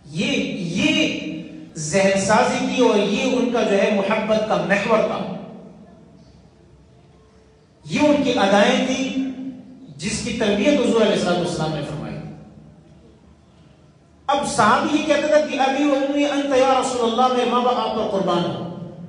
یہ ذہن سازی کی اور یہ ان کا جو ہے محبت کا محور تھا، یہ ان کی ادائیں تھی جس کی تربیت حضور علیہ السلام نے فرمائی۔ اب صحابی یہ کہتا تھا کہ ابی و امی انت یا رسول اللہ، میرے ماں باپ آپ پر قربان ہو۔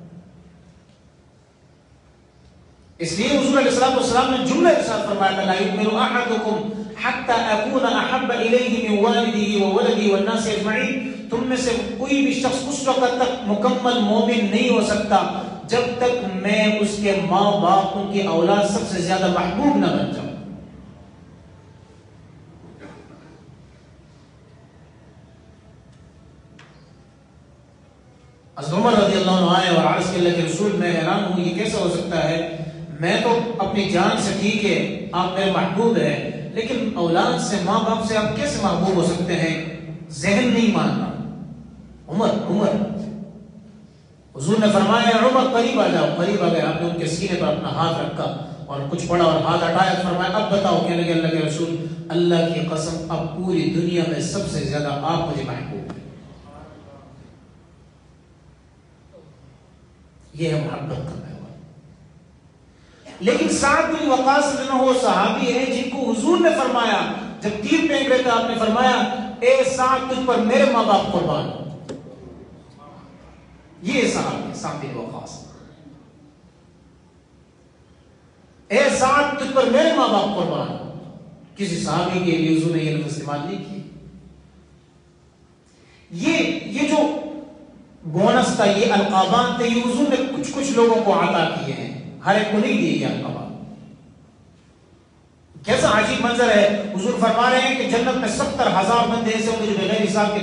اس لیے حضور علیہ السلام نے جملہ ارشاد فرمایا تھا لا یؤمن احدکم حتی اکون احب الیہ من والدہ وولدہ والناس اجمعین، تم میں سے کوئی بھی شخص اس وقت تک مکمل مومن نہیں ہو سکتا جب تک میں اس کے ماں باپ ان کی اولاد سب سے زیادہ محبوب نہ بن جاؤں۔ حضرت عمر رضی اللہ عنہ آئے اور عرض کے اللہ کے رسول میں حیران ہوں یہ کیسا ہو سکتا ہے، میں تو اپنی جان سے ٹھیک ہے آپ میرے محبوب ہیں، لیکن اولاد سے ماں باپ سے آپ کیسے محبوب ہو سکتے ہیں؟ ذہن نہیں ماننا۔ عمر حضور نے فرمایا عمر قریب آ جاؤ، قریب آ گئے، آپ نے ان کے سینے پر اپنا ہاتھ رکھا اور کچھ پڑھا اور ہاتھ ہٹایا، فرمایا اب بتاؤ، کہنے لگے اللہ کے رسول اللہ کی قسم اب پوری دنیا میں سب سے زیادہ آپ مجھے محبوب ہیں۔ یہ ہے محبت کا محور۔ لیکن سعد بن وقاص رضی اللہ عنہ وہ صحابی ہیں جن کو حضور نے فرمایا جب تیر پھینک رہے تھے، آپ نے فرمایا اے سعد تجھ پر میرے ماں باپ قربان ہو۔ یہ صحابی سعد بن وقاص، اے سعد تجھ پر میرے ماں باپ قربان ہو۔ کسی صحابی کے لیے حضور نے یہ لفظ استعمال نہیں کیے۔ یہ جو بونس تھا، یہ القابات تھے، یہ حضور نے کچھ کچھ لوگوں کو عطا کیے ہیں، ہر ایک کو نہیں دیے یہ القابات۔ کیسا عجیب منظر ہے، حضور فرما رہے ہیں کہ جنت میں 70,000 بندے ایسے ہوں گے جو بغیر حساب کے